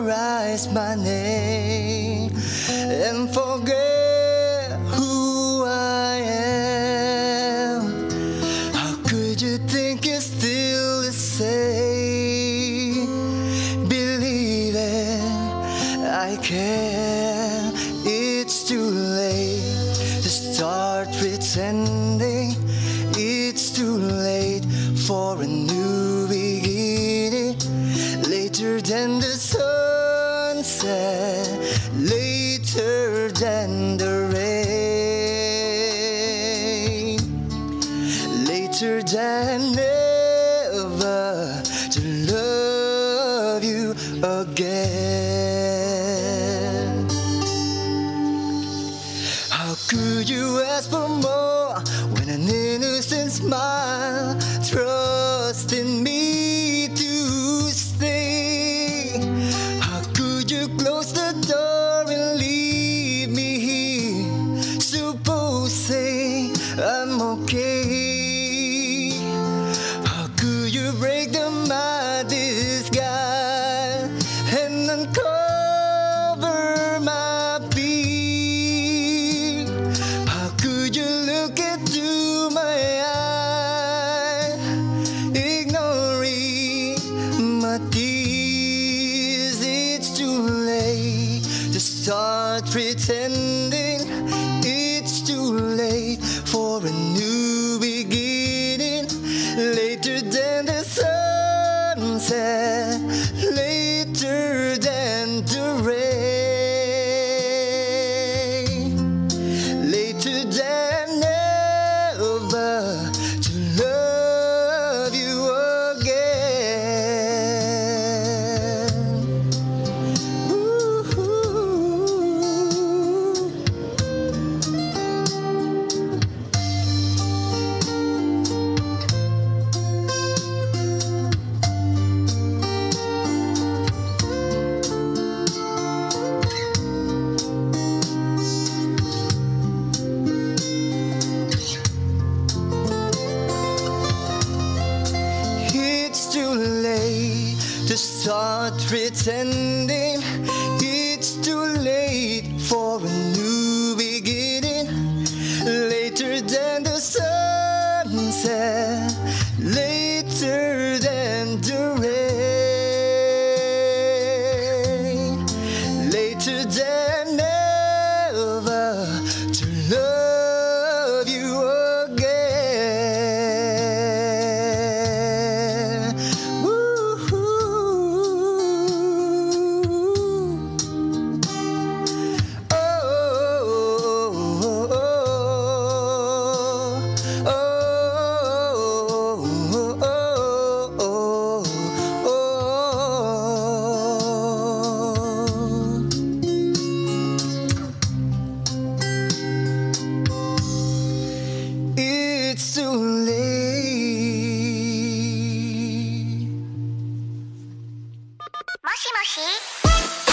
memorize my name and forget who I am. How could you think you're still the same? Believe it, I can. It's too late to start pretending. It's too late for a new beginning. Later than the sunset, later than the rain, later than never to love you again. How could you ask for more when an innocent smile trust in me to stay? How could you close the door and leave me here, supposing I'm okay? How could you break my disguise and uncover my fear? How could you look into my eyes, ignoring my tears? It's too late to start pretending. It's too late for a new beginning. Later than the sunset, later than the rain, later than never to love you again. Ooh. It's too late to start pretending. It's too late for a new beginning. Later than the sunset, later than the rain, later than never to love you again. Woo-hoo. Oh, oh, oh, oh, oh, it's too late. もしもし